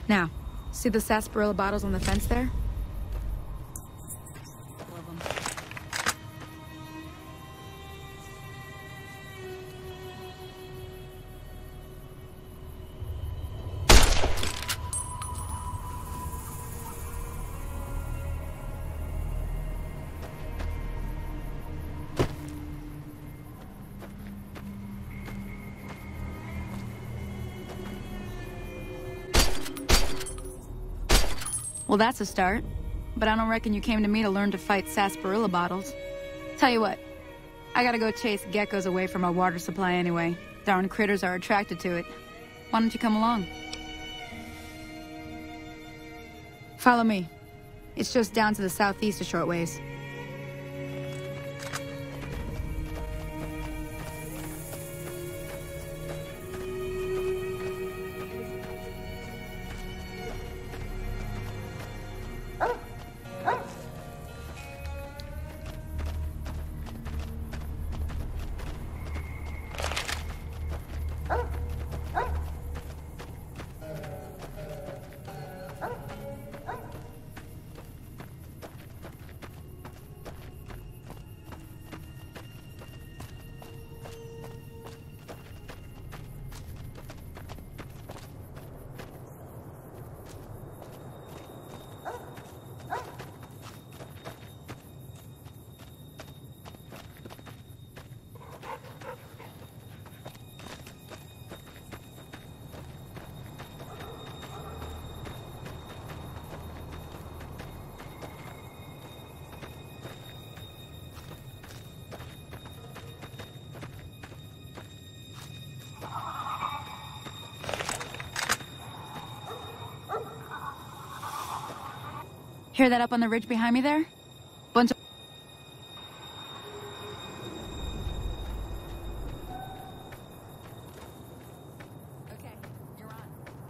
Now, see the sarsaparilla bottles on the fence there? Well, that's a start. But I don't reckon you came to me to learn to fight sarsaparilla bottles. Tell you what, I gotta go chase geckos away from our water supply anyway. Darn critters are attracted to it. Why don't you come along? Follow me. It's just down to the southeast a short ways. Hear that up on the ridge behind me there? Bunch of... Okay, you're on.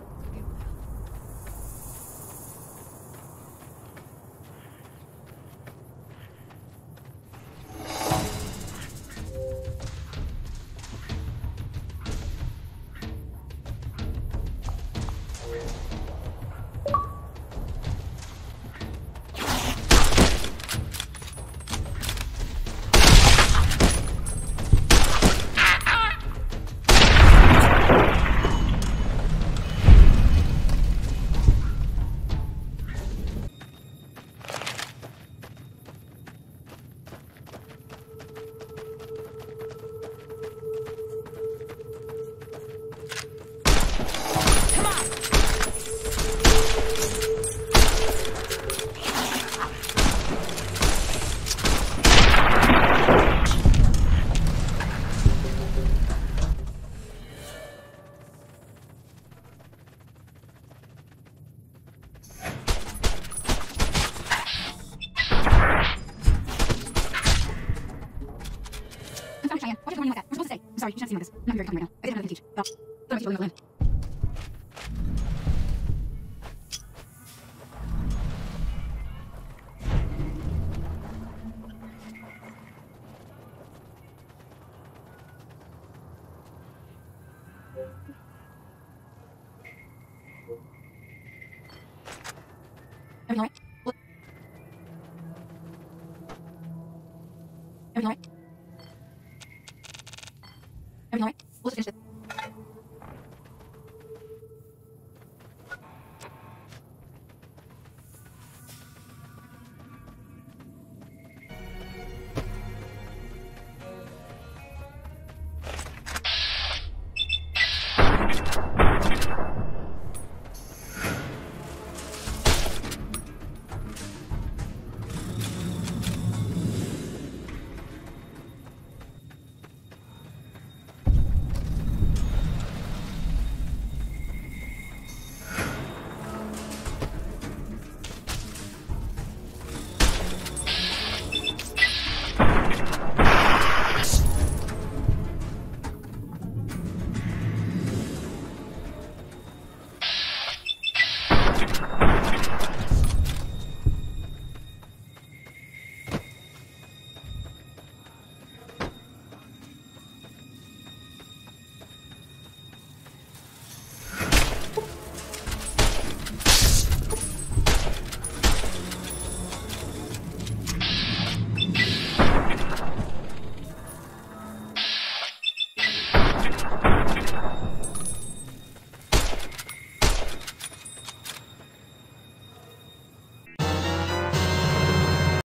Sorry, you shouldn't seem like this. I'm not very comfortable right now. I didn't have nothing to teach. Well, don't keep building that land. Everything alright? Everything alright? Everything alright? We'll just finish it.